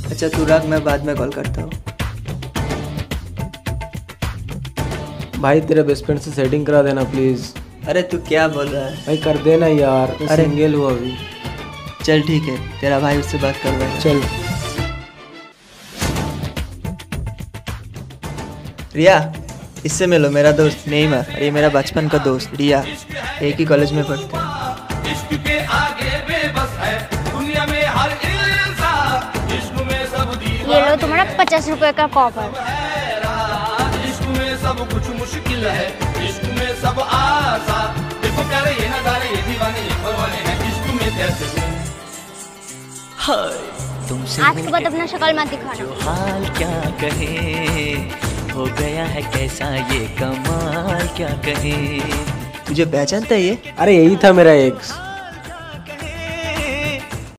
अच्छा तू रख, मैं बाद में कॉल करता हूँ। भाई तेरे बेस्ट फ्रेंड से सेटिंग करा देना प्लीज। अरे तू क्या बोल रहा है? भाई कर देना यार, मैं अरे सिंगल हूँ अभी। चल ठीक है, तेरा भाई उससे बात कर रहा है। चल। रिया, इससे मिलो, मेरा दोस्त नेईमा, और ये मेरा बचपन का दोस्त रिया, एक ही कॉलेज में पढ़ते हैं। ये लो तुम्हारा 50 रुपए का कॉपर। इश्क में सब कुछ मुश्किल है, इश्क में सब आसान, देखो करे ये नजारे, ये दीवाने, ये परवाने हैं, इश्क में कैसे तुमसे आज के बाद अपना शक्ल मत दिखाना। जो हाल क्या कहे, हो गया है कैसा ये कमाल क्या कहे। तुझे पहचानता है ये? अरे यही था मेरा एक्स।